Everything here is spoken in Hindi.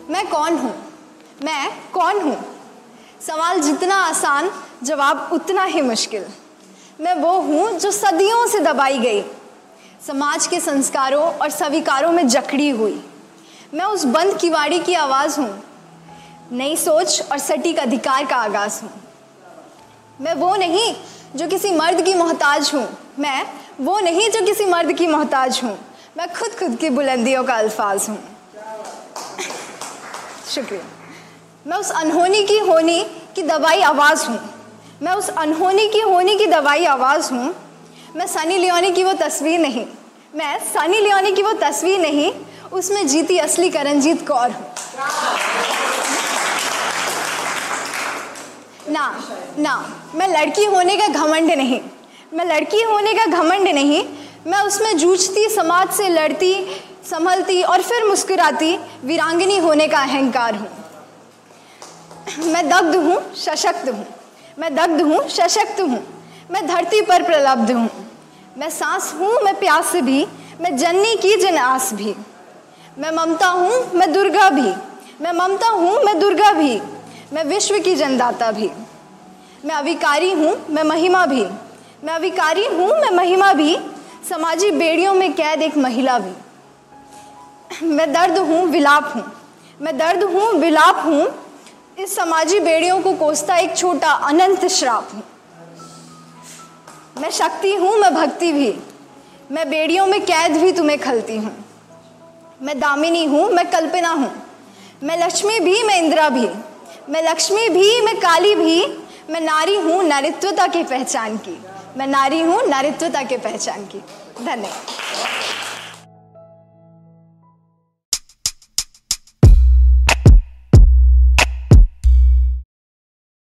मैं कौन हूँ? मैं कौन हूँ? सवाल जितना आसान, जवाब उतना ही मुश्किल। मैं वो हूँ जो सदियों से दबाई गई, समाज के संस्कारों और स्वीकारों में जकड़ी हुई। मैं उस बंद किवाड़ी की आवाज़ हूँ, नई सोच और सटीक अधिकार का आगाज़ हूँ। मैं वो नहीं जो किसी मर्द की मोहताज हूँ, मैं वो नहीं जो किसी मर्द की मोहताज हूँ। मैं खुद की बुलंदियों का अल्फाज हूँ। शुक्रिया। मैं उस अनहोनी की होनी की दवाई आवाज़ हूँ। मैं उस अनहोनी की होनी की दवाई आवाज़ हूँ। मैं सनी लियोनी की वो तस्वीर नहीं, मैं सनी लियोनी की वो तस्वीर नहीं, उसमें जीती असली करणजीत कौर हूँ। ना, मैं लड़की होने का घमंड नहीं, मैं लड़की होने का घमंड नहीं, मैं उसमें जूझती, समाज से लड़ती, संभलती और फिर मुस्कुराती वीरांगनी होने का अहंकार हूँ। मैं दग्ध हूँ, सशक्त हूँ, मैं दग्ध हूँ, सशक्त हूँ, मैं धरती पर प्रलब्ध हूँ। मैं सांस हूँ, मैं प्यास भी, मैं जननी की जन आस भी। मैं ममता हूँ, मैं दुर्गा भी, मैं ममता हूँ, मैं दुर्गा भी, मैं विश्व की जनदाता भी। मैं अविकारी हूँ, मैं महिमा भी, मैं अविकारी हूँ, मैं महिमा भी, समाजी बेड़ियों में कैद एक महिला भी। मैं दर्द हूँ, विलाप हूँ, मैं दर्द हूँ, विलाप हूँ, इस समाजी बेड़ियों को कोसता एक छोटा अनंत श्राप हूँ। मैं शक्ति हूँ, मैं भक्ति भी, मैं बेड़ियों में कैद भी तुम्हें खलती हूँ। मैं दामिनी हूँ, मैं कल्पना हूँ, मैं लक्ष्मी भी, मैं इंदिरा भी, मैं लक्ष्मी भी, मैं काली भी, मैं नारी हूँ नारीत्वता की पहचान की, मैं नारी हूँ नारीत्वता के पहचान की। धन्यवाद।